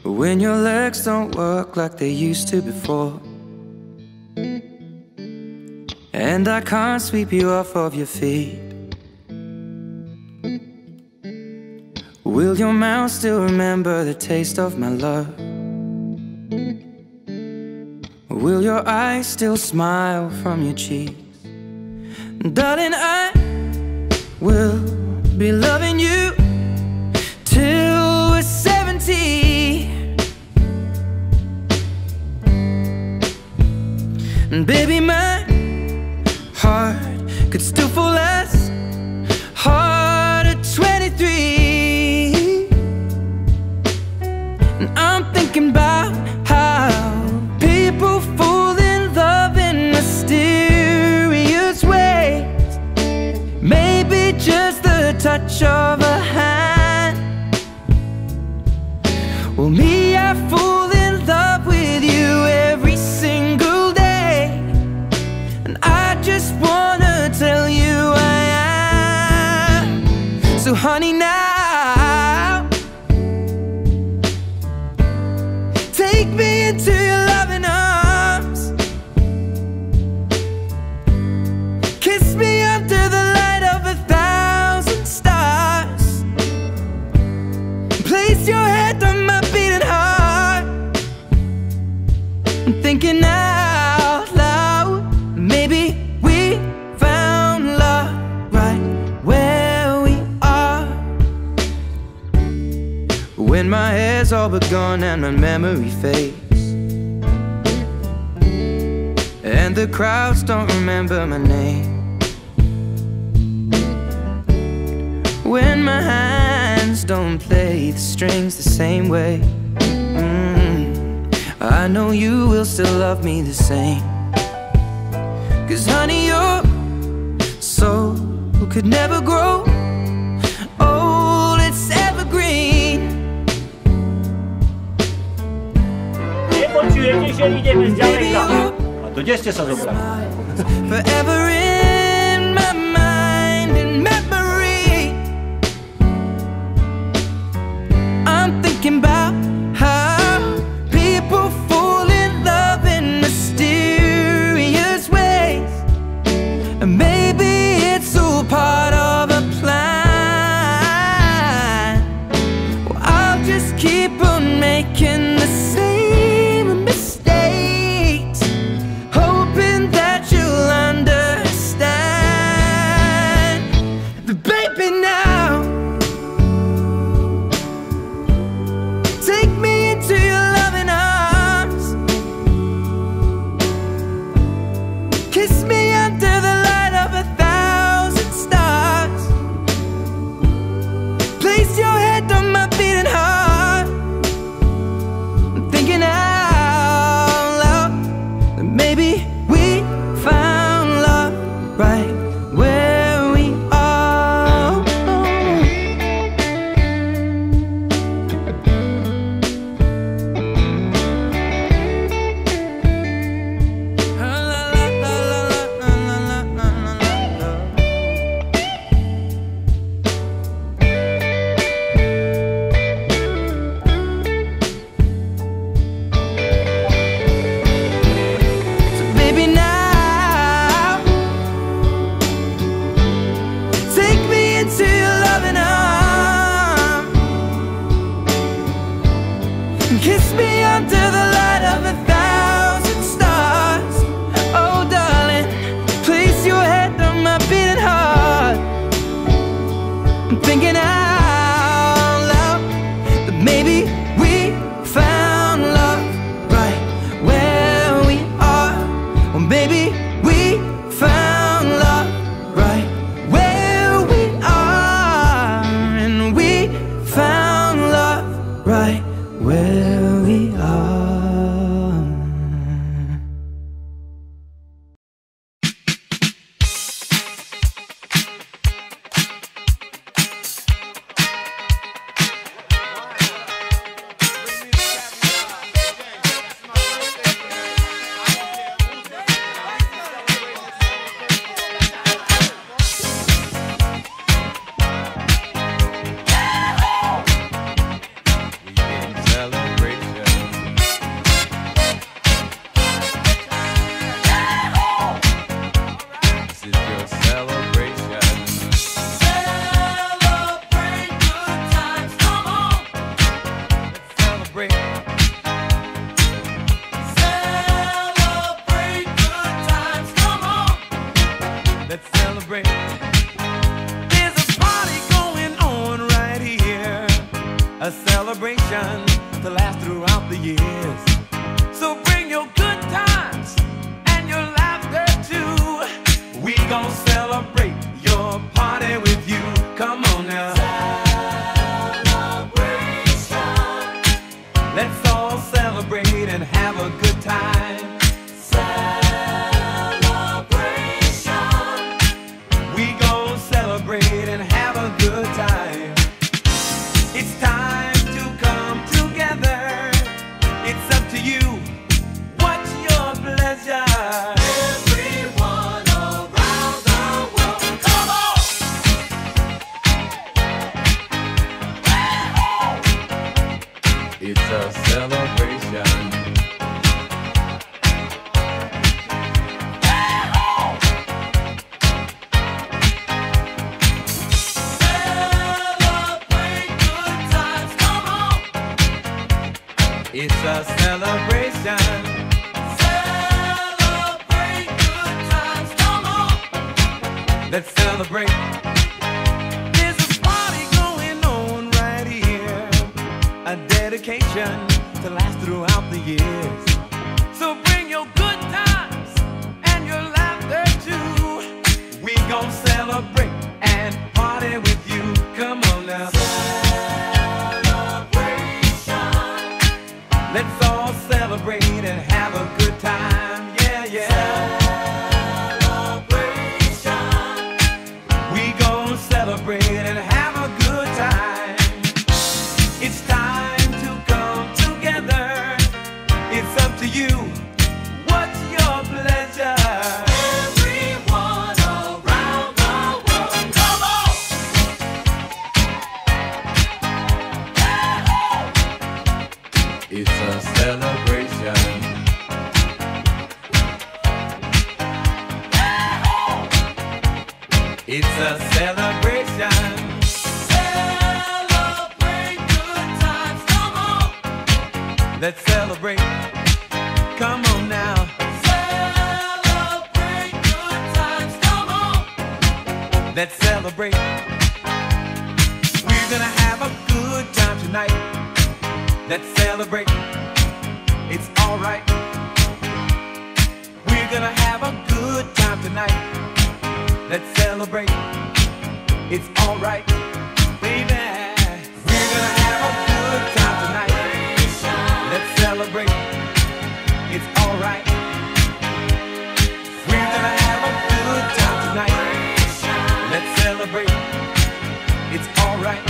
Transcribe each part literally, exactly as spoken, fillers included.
when your legs don't work like they used to before, and I can't sweep you off of your feet. Will your mouth still remember the taste of my love? Will your eyes still smile from your cheeks? Darling, I will be loving you till we're seventy. And baby, my heart could still fall as hard at twenty-three. And I'm thinking about how people fall in love in mysterious ways. Maybe just the touch of a hand. Well, me, I fall in love with you every single day, and I just wanna tell you I am. So honey, now take me into your loving arms. Kiss me under the light of a thousand stars. Place your head on my beating heart. I'm thinking out loud, maybe we found love right where we are. When my hair's all but gone and my memory fades, and the crowds don't remember my name, when my hands don't play the strings the same way, mm, I know you will still love me the same. Cause honey, your soul could never grow old, it's evergreen. Nie poczujecie się idzie bez działeka. A to gdzieście sobie zabrać? Forever in my mind and memory. I'm thinking about how people fall in love in mysterious ways, and maybe it's all part of a plan. Well, I'll just keep on making the same mistakes, hoping that you'll understand. But baby, now take me into your loving arms. Kiss me under the light of a thousand stars. Place your head on my beating heart. I'm thinking out loud that maybe we found love right where we are. So baby, now take me into your loving arms. Kiss me under the light of a thousand stars. Oh darling, place your head on my beating heart. I'm thinking out loud that maybe we found love right where we are. Or maybe we found love right where we are. And we found love right where we are. a celebration to last throughout the years. So bring your good times and your laughter too. We gon' celebrate your party with you. Come on now. Celebration. Let's all celebrate and have a good time. Celebration. We gon' celebrate and have a good time. It's time to come together. It's up to you. What's your pleasure? Everyone around the world, come on! It's a celebration. It's a celebration. Celebrate good times, come on. Let's celebrate. There's a party going on right here, a dedication to last throughout the years. So bring your good times and your laughter too. We gon' celebrate and party with you. Come on now. Let's all celebrate and have a good time, yeah, yeah. Celebration. We gon' celebrate and have a good time. It's time to come together. It's up to you. What's your pleasure? Everyone around the world, come on! It's a celebration. It's a celebration. Celebrate good times, come on. Let's celebrate. Come on now. Celebrate good times, come on. Let's celebrate. We're gonna have a good time tonight. Let's celebrate. It's alright. We're gonna have a good time tonight. Let's celebrate. It's alright, baby. We're gonna have a good time tonight. Let's celebrate. It's alright. We're gonna have a good time tonight. Let's celebrate. It's alright.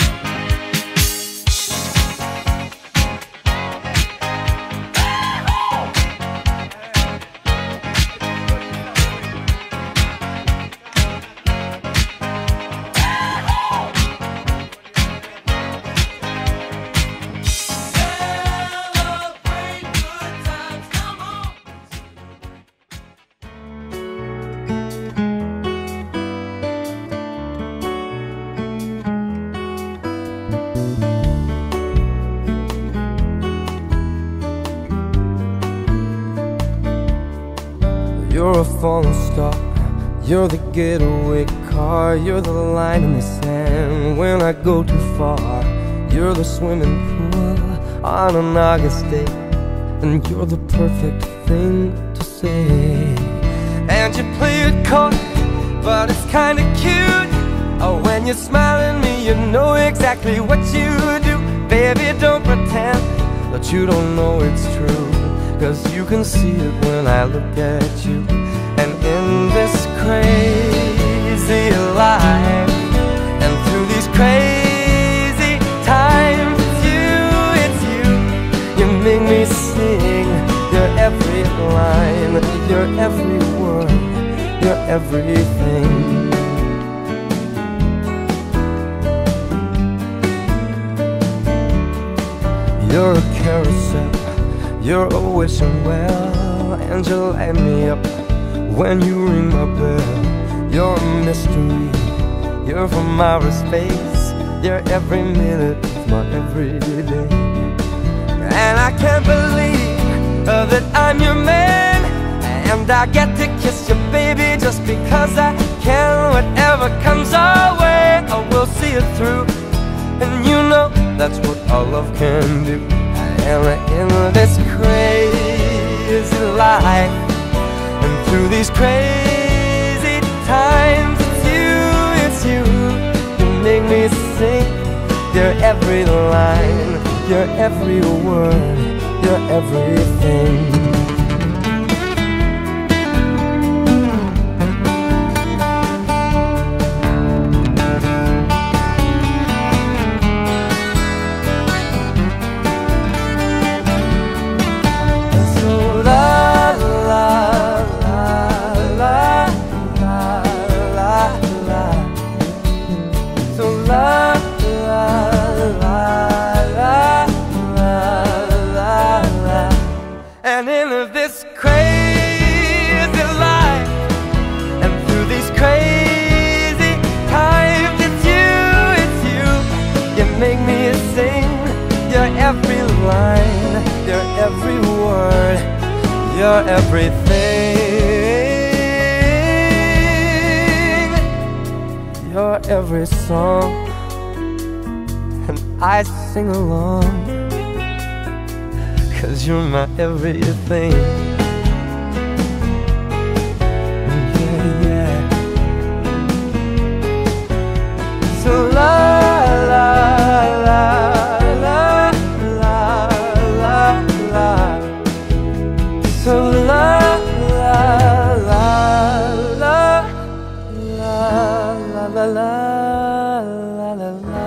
You're a falling star, you're the getaway car, you're the line in the sand when I go too far. You're the swimming pool on an August day, and you're the perfect thing to say. And you play it coy, but it's kinda cute. Oh, when you smile at me, you know exactly what you do. Baby, don't pretend that you don't know it's true, 'cause you can see it when I look at you. And in this crazy life, and through these crazy times, it's you, it's you. You make me sing your every line, your every word, your everything. You're a carousel, you're a wishing well, and you light me up when you ring my bell. You're a mystery, you're from outer space, you're every minute of my everyday. And I can't believe uh, that I'm your man, and I get to kiss you, baby, just because I can. Whatever comes our way, I will see it through, and you know that's love can do. And in this crazy life, and through these crazy times, it's you, it's you. You make me sing your every line, your every word, your everything. And in this crazy life, and through these crazy times, it's you, it's you. You make me sing your every line, your every word, your everything, your every song. And I sing along, 'cause you're my everything. Yeah, yeah. So la la la la la la la. So la la la la la la la la la la.